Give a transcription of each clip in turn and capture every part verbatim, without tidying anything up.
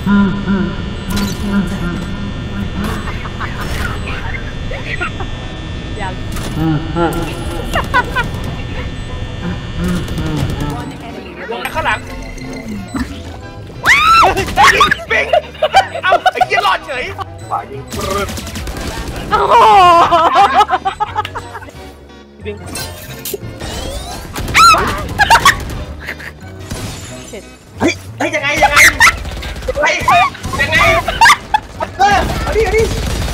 อย่าลงข้างหลังปิงเอ้าไอ้เหี้ยรอดเฉยฝ่ายยิงปรึดโอ้โหปิงเฮ้ยเฮ้ยยังไงยังไงเฮ้ยยังไงเออเอาดิเอาดิ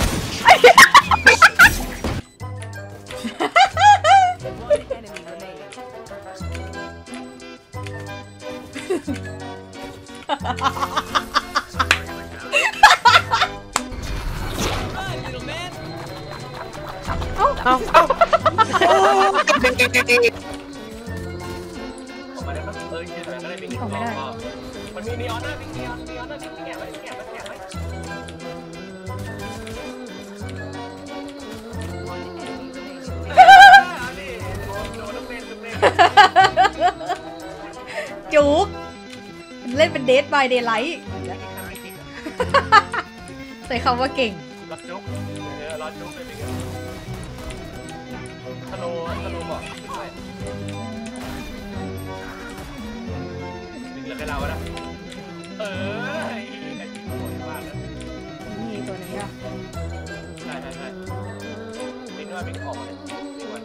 เอาเอามาได้ปะเออยืนแบบก็ได้ปิงออกไม่ได้มันมีนีออนหน้าปิงนีออนนีออนหน้าปิงแกะไว้แกะไว้แกะไว้จุกเล่นเป็นเดทบายเดย์ไลท์ใส่คำว่าเก่งรอจุกเออรอจุกเลยปิงสโลสโลบอกด้วยปิงเหลือแค่เราแล้วเออไอ้ไอ้ปิงโหดมากเลยนี่ตัวนี้อ่ะใช่ใช่ใช่ปิงด้วยปิงออกเลยปิงวัน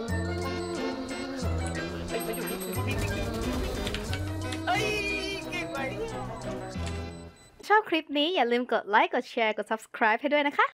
ไอ้ไปอยู่นี่ปิงปิงปิงเอ้ยเก่งไปชอบคลิปนี้อย่าลืมกดไลค์กดแชร์กด ซับสไครบ์ ให้ด้วยนะคะ